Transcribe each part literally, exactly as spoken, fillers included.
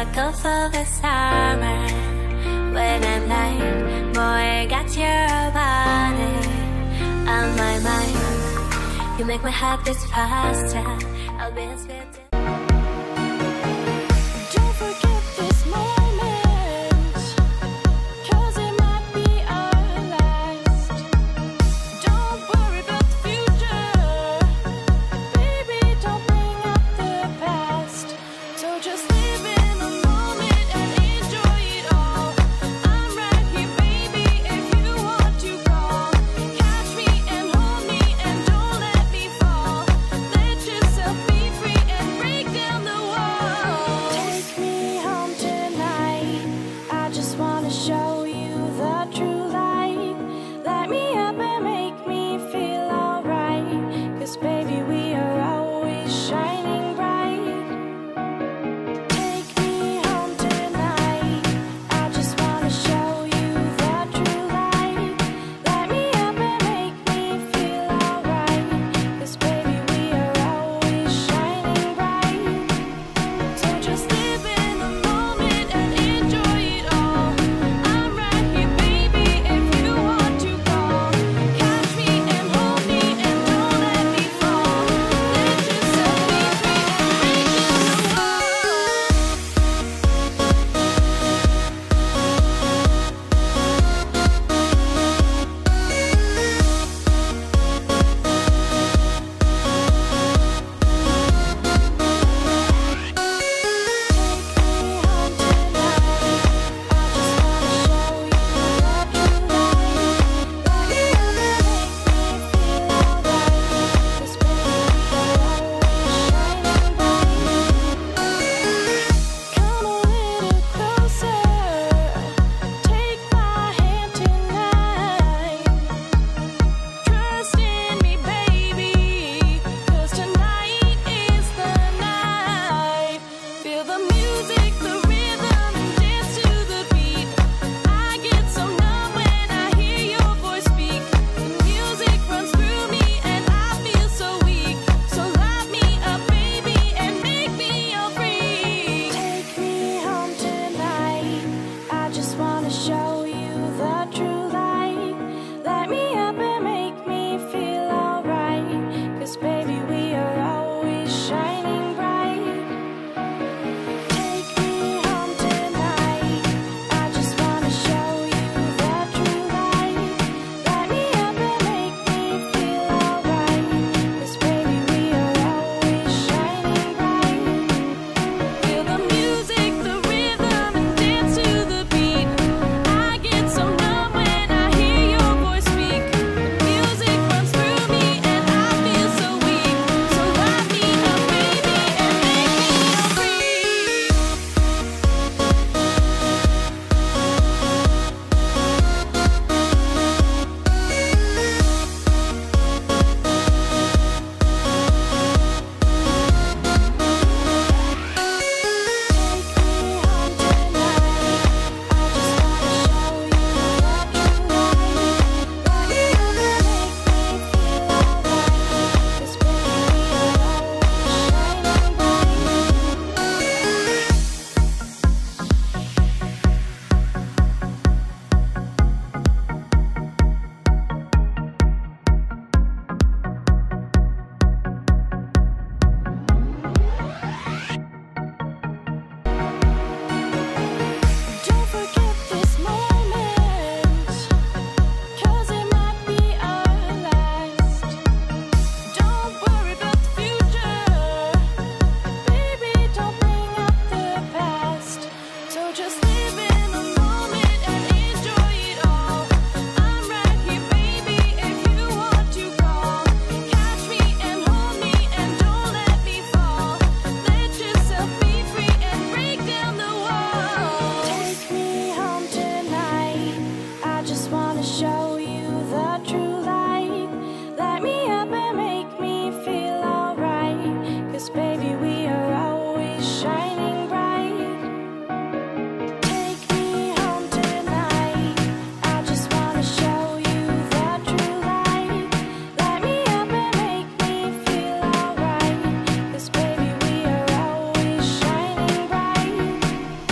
go for the summer. When I'm like, boy, got your body on my mind. You make my heart beat faster. I'll be a sweet. Don't forget this moment, 'cause it might be our last. Don't worry about the future, baby, don't bring up the past. So just live in the moment and enjoy it all. I'm right here, baby, if you want to call. Catch me and hold me and don't let me fall. Let yourself be free and break down the wall. Take me home tonight, I just wanna show you the true light. Light me up and make me feel alright, 'cause baby we are always shining bright. Take me home tonight, I just wanna show you the true light. Light me up and make me feel alright, 'cause baby we are always shining bright. So just live in the moment and enjoy it all. I'm right here, baby, if you want to call. Catch me and hold me and don't let me fall. Let yourself be free and break down the come a little closer, take my hand tonight. Trust in me, baby, 'cause tonight is the night. Feel the music, the rhythm, and dance to the beat. I get so numb when I hear your voice speak. The music runs through me and I feel so weak. So light me up, baby, and make me your freak. Take me home tonight, I just wanna show you the true light. Light me up and make me feel alright, 'cause baby we are always shining bright. Take me home tonight, I just wanna show you the true light. Light me up and make me feel alright, 'cause baby we are always shining bright. Feel the music, the rhythm, and dance to the beat. I get so numb when I hear your voice speak. The music runs through me and I feel so weak. So light me up, baby, and make me your freak. Don't forget this moment, 'cause it might be our last. Don't worry about the future, baby, don't bring up the past. So just live in the moment and enjoy it all. I'm right here, baby, if you want to call. Catch me and hold me and don't let me fall. Let yourself be free and break down the wall. Take me home tonight, I just wanna show you the true light. Light me up and make me feel alright, 'cause baby we are always shining bright. Take me home tonight, I just wanna show you the true light. Light me up and make me feel alright, 'cause baby we are always shining bright.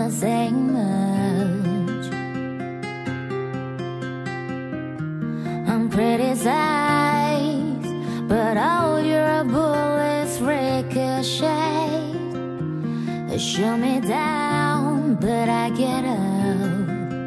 not saying much. I'm criticized, but all your bullets ricochet. Shoot me down, but I get up.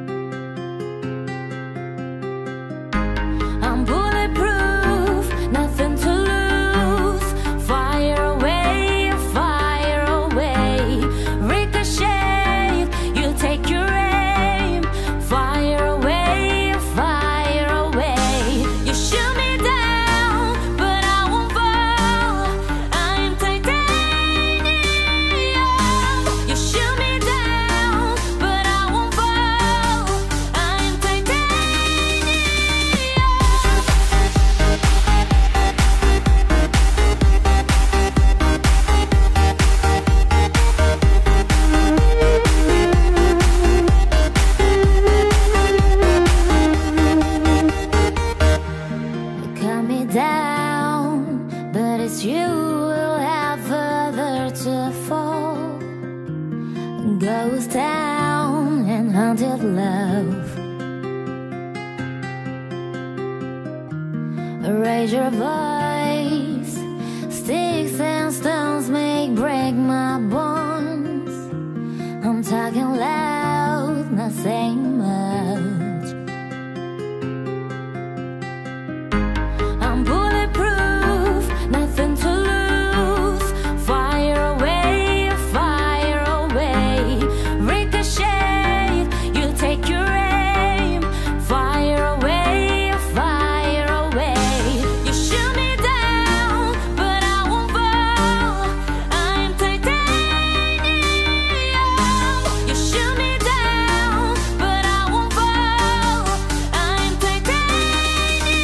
I'm bulletproof, nothing to lose. Fire away, fire away. Ricochet, you take your aim. Fire away, fire away. You shoot me down, but I won't fall. I'm titanium. You shoot me down, but I won't fall. I'm titanium. You cut me down, but it's you who'll have further to fall. Ghost town and haunted love. Raise your voice. Sticks and stones make break my bones. I'm talking loud, not saying much. I'm bulletproof, nothing to lose. Fire away, fire away. Ricochet, you take your aim. Fire away, fire away. You shoot me down, but I won't fall. I'm titanium. You shoot me down, but I won't fall. I'm titanium.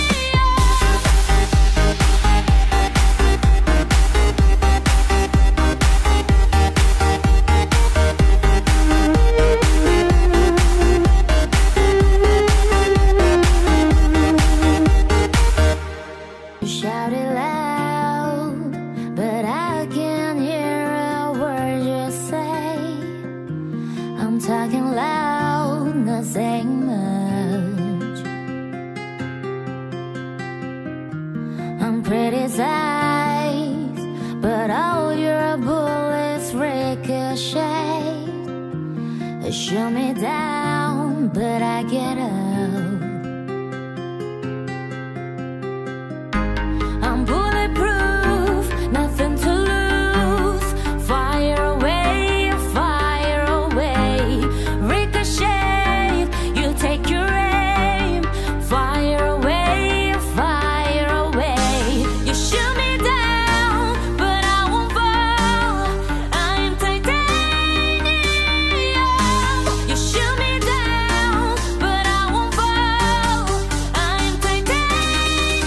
You shout it loud, but I can't hear a word you say. I'm talking loud, not saying much. I'm criticized, but all your bullets ricochet. Shoot me down, but I get up. I'm bulletproof, nothing to lose. Fire away, fire away. Ricochet, you take your aim. Fire away, fire away. You shoot me down, but I won't fall. I'm titanium. You shoot me down, but I won't fall. I'm titanium.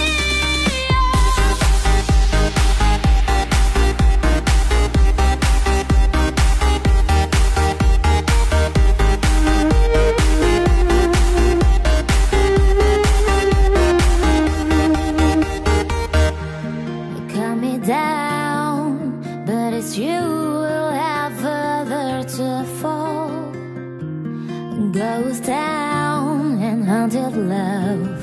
You cut me down, but it's you who'll have further to fall. Ghost town and haunted love.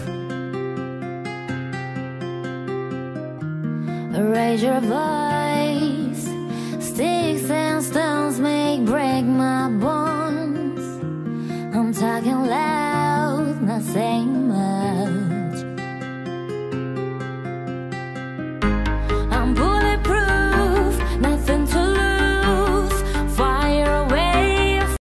Raise your voice. Sticks and stones make break my bones. I'm talking loud, not saying much.